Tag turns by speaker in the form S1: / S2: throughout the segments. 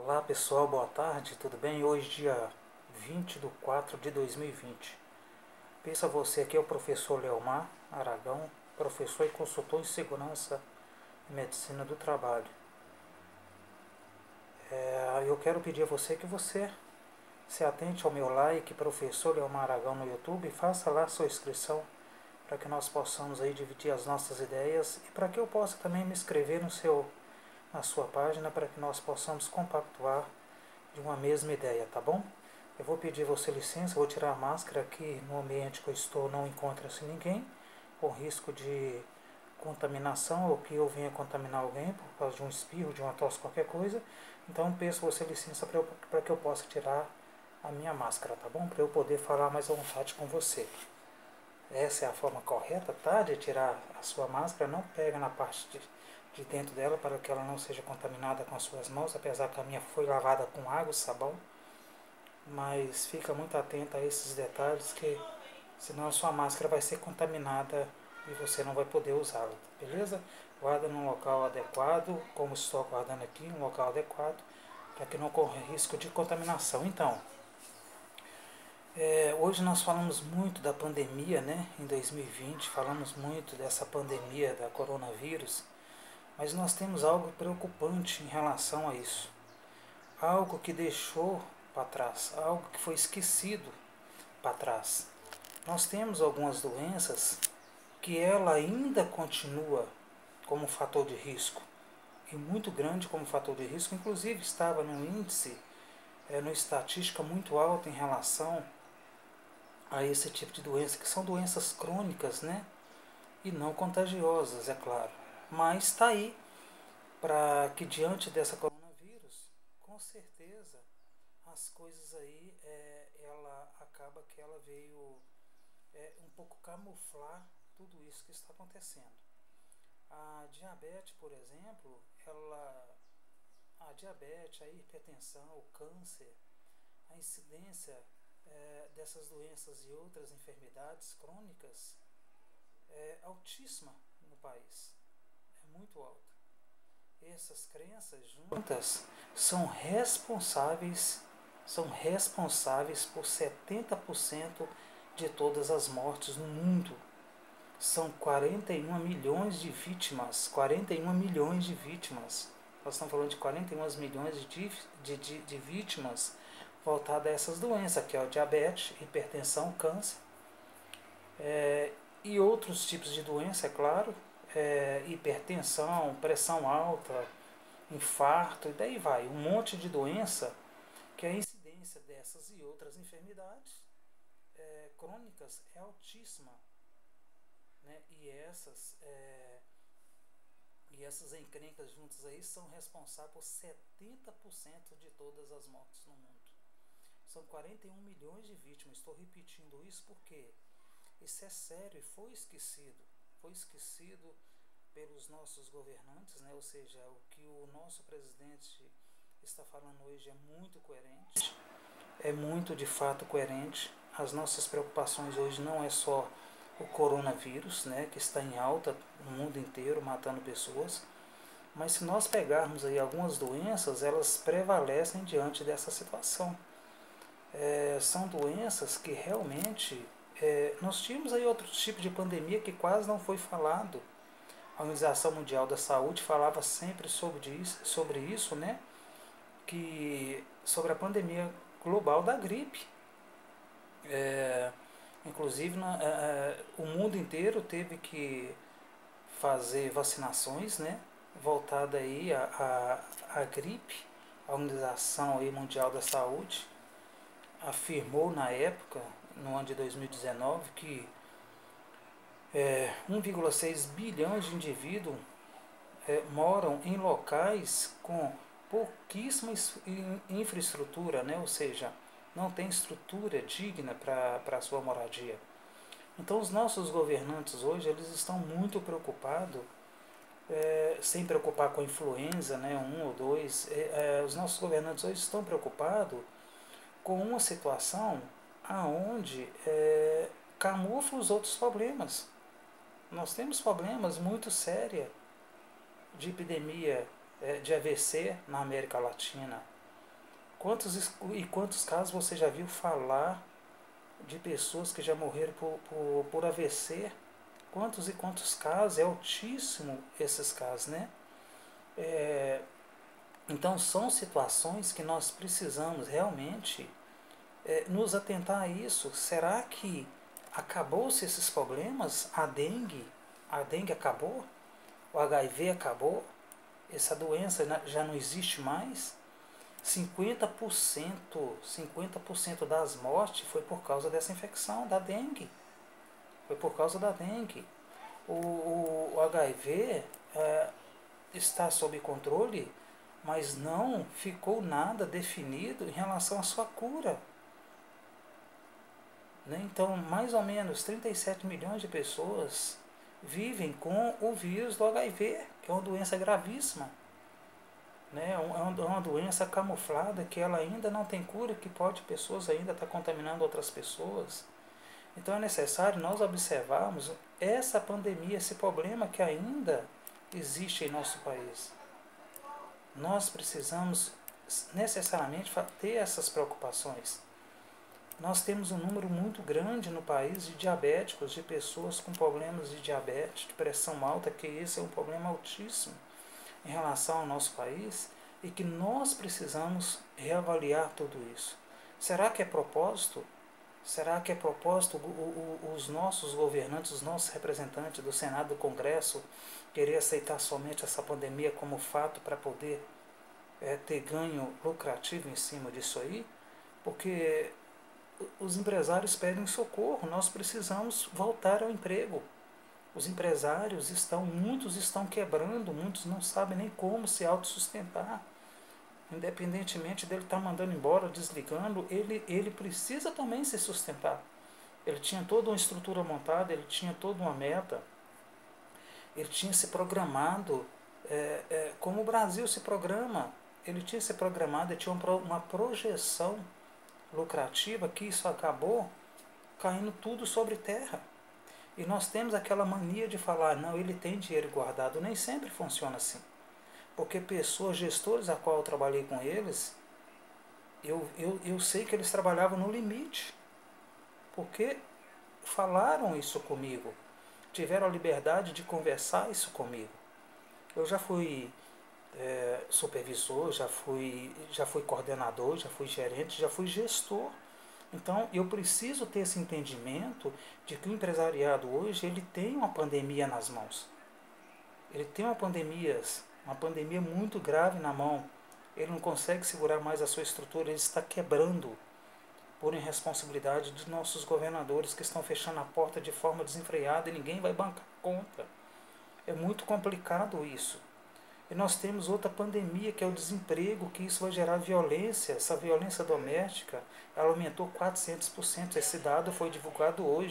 S1: Olá pessoal, boa tarde, tudo bem? Hoje dia 20/4/2020. Pensa você, aqui é o professor Leomar Aragão, professor e consultor em segurança e medicina do trabalho. Eu quero pedir a você que você se atente ao meu like, professor Leomar Aragão no YouTube, e faça lá a sua inscrição para que nós possamos aí dividir as nossas ideias e para que eu possa também me inscrever na sua página para que nós possamos compactuar de uma mesma ideia, tá bom? Eu vou pedir você licença, vou tirar a máscara aqui. No ambiente que eu estou não encontra-se ninguém, com risco de contaminação ou que eu venha contaminar alguém por causa de um espirro, de uma tosse, qualquer coisa. Então peço você licença para que eu possa tirar a minha máscara, tá bom? Para eu poder falar mais à vontade com você. Essa é a forma correta, tá? De tirar a sua máscara. Não pega na parte de dentro dela para que ela não seja contaminada com as suas mãos, apesar que a minha foi lavada com água e sabão. Mas fica muito atento a esses detalhes, que senão a sua máscara vai ser contaminada e você não vai poder usá-la, beleza? Guarda num local adequado, como estou guardando aqui, um local adequado, para que não corra risco de contaminação. Então, hoje nós falamos muito da pandemia, né? Em 2020, falamos muito dessa pandemia da coronavírus, mas nós temos algo preocupante em relação a isso. Algo que deixou para trás, algo que foi esquecido para trás. Nós temos algumas doenças que ela ainda continua como fator de risco, e muito grande como fator de risco, inclusive estava num índice, numa estatística muito alta em relação a esse tipo de doença, que são doenças crônicas, né? E não contagiosas, é claro. Mas está aí para que diante dessa coronavírus, com certeza, as coisas aí, ela acaba que ela veio um pouco camuflar tudo isso que está acontecendo. A diabetes, por exemplo, a diabetes, a hipertensão, o câncer, a incidência dessas doenças e outras enfermidades crônicas é altíssima no país, é muito alta. Essas crenças juntas são responsáveis por 70% de todas as mortes no mundo. São 41 milhões de vítimas. 41 milhões de vítimas. Nós estamos falando de 41 milhões de vítimas voltadas a essas doenças, que é o diabetes, hipertensão, câncer, e outros tipos de doença, é claro, hipertensão, pressão alta, infarto, e daí vai. Um monte de doença, que a incidência dessas e outras enfermidades crônicas é altíssima, né? E essas encrencas juntas aí são responsáveis por 70% de todas as mortes no mundo. São 41 milhões de vítimas. Estou repetindo isso porque isso é sério e foi esquecido. Foi esquecido pelos nossos governantes, né? Ou seja, o que o nosso presidente está falando hoje é muito coerente, é muito de fato coerente. As nossas preocupações hoje não é só o coronavírus, né, que está em alta no mundo inteiro, matando pessoas, mas se nós pegarmos aí algumas doenças, elas prevalecem diante dessa situação. São doenças que realmente nós tínhamos aí outros tipos de pandemia que quase não foi falado. A Organização Mundial da Saúde falava sempre sobre isso, né? Sobre a pandemia global da gripe. Inclusive, o mundo inteiro teve que fazer vacinações, né? Voltada aí à gripe. A Organização aí Mundial da Saúde afirmou na época, no ano de 2019, que 1,6 bilhões de indivíduos moram em locais com pouquíssima infraestrutura, né? Ou seja, não tem estrutura digna para a sua moradia. Então os nossos governantes hoje, eles estão muito preocupados, sem preocupar com a influenza, né, 1 ou 2, os nossos governantes hoje estão preocupados com uma situação aonde camufla os outros problemas. Nós temos problemas muito sérios de epidemia de AVC na América Latina. Quantos casos você já viu falar de pessoas que já morreram por AVC? Quantos e quantos casos? É altíssimo esses casos, né? Então são situações que nós precisamos realmente nos atentar a isso. Será que acabou-se esses problemas? A dengue acabou? O HIV acabou? Essa doença já não existe mais? 50% das mortes foi por causa dessa infecção, da dengue. Foi por causa da dengue. O HIV está sob controle, mas não ficou nada definido em relação à sua cura. Né? Então, mais ou menos 37 milhões de pessoas vivem com o vírus do HIV, que é uma doença gravíssima. Né? É uma doença camuflada que ela ainda não tem cura, que pode pessoas ainda estar contaminando outras pessoas. Então é necessário nós observarmos essa pandemia, esse problema que ainda existe em nosso país. Nós precisamos necessariamente ter essas preocupações. Nós temos um número muito grande no país de diabéticos, de pessoas com problemas de diabetes, de pressão alta, que esse é um problema altíssimo em relação ao nosso país e que nós precisamos reavaliar tudo isso. Será que é propósito? Será que é propósito os nossos governantes, os nossos representantes do Senado, do Congresso, querer aceitar somente essa pandemia como fato para poder ter ganho lucrativo em cima disso aí? Porque os empresários pedem socorro, nós precisamos voltar ao emprego. Os empresários muitos estão quebrando, muitos não sabem nem como se autossustentar. Independentemente dele estar mandando embora, desligando, ele precisa também se sustentar. Ele tinha toda uma estrutura montada, ele tinha toda uma meta, ele tinha se programado, como o Brasil se programa. Ele tinha se programado, ele tinha uma projeção lucrativa, que isso acabou caindo tudo sobre terra. E nós temos aquela mania de falar, não, ele tem dinheiro guardado. Nem sempre funciona assim. Porque pessoas, gestores a qual eu trabalhei com eles, eu sei que eles trabalhavam no limite. Porque falaram isso comigo. Tiveram a liberdade de conversar isso comigo. Eu já fui supervisor, já fui coordenador, já fui gerente, já fui gestor. Então, eu preciso ter esse entendimento de que o empresariado hoje ele tem uma pandemia nas mãos. Ele tem uma pandemia muito grave na mão. Ele não consegue segurar mais a sua estrutura, ele está quebrando por irresponsabilidade de nossos governadores que estão fechando a porta de forma desenfreada e ninguém vai bancar conta. É muito complicado isso. E nós temos outra pandemia, que é o desemprego, que isso vai gerar violência. Essa violência doméstica, ela aumentou 400%. Esse dado foi divulgado hoje,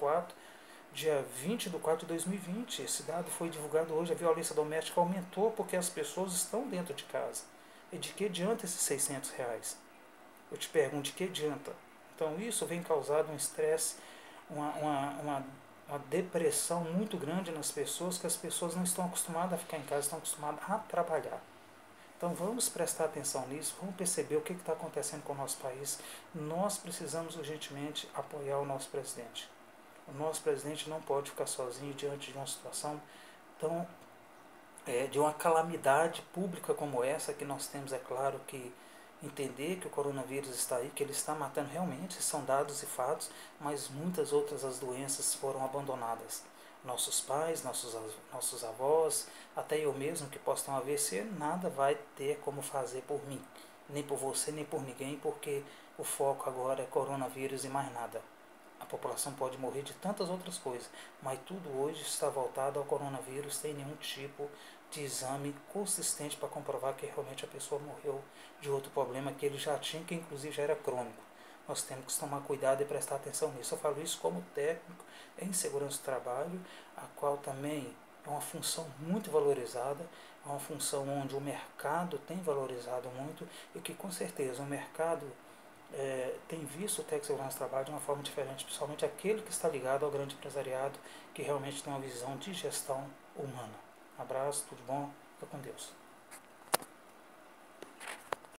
S1: dia 20 de 4 de 2020. Esse dado foi divulgado hoje. A violência doméstica aumentou porque as pessoas estão dentro de casa. E de que adianta esses R$600? Eu te pergunto, de que adianta? Então isso vem causando um estresse, uma depressão muito grande nas pessoas, que as pessoas não estão acostumadas a ficar em casa, estão acostumadas a trabalhar. Então vamos prestar atenção nisso, vamos perceber o que está acontecendo com o nosso país. Nós precisamos urgentemente apoiar o nosso presidente. O nosso presidente não pode ficar sozinho diante de uma situação tão de uma calamidade pública como essa, que nós temos, é claro, que entender que o coronavírus está aí, que ele está matando realmente, são dados e fatos, mas muitas outras as doenças foram abandonadas. Nossos pais, nossos avós, até eu mesmo que posso ter um AVC, nada vai ter como fazer por mim, nem por você, nem por ninguém, porque o foco agora é coronavírus e mais nada. A população pode morrer de tantas outras coisas, mas tudo hoje está voltado ao coronavírus, sem nenhum tipo de exame consistente para comprovar que realmente a pessoa morreu de outro problema que ele já tinha, que inclusive já era crônico. Nós temos que tomar cuidado e prestar atenção nisso. Eu falo isso como técnico em segurança do trabalho, a qual também é uma função muito valorizada, é uma função onde o mercado tem valorizado muito e que com certeza o mercado tem visto o técnico de segurança do trabalho de uma forma diferente, principalmente aquele que está ligado ao grande empresariado, que realmente tem uma visão de gestão humana. Abraço, tudo bom? Fica com Deus.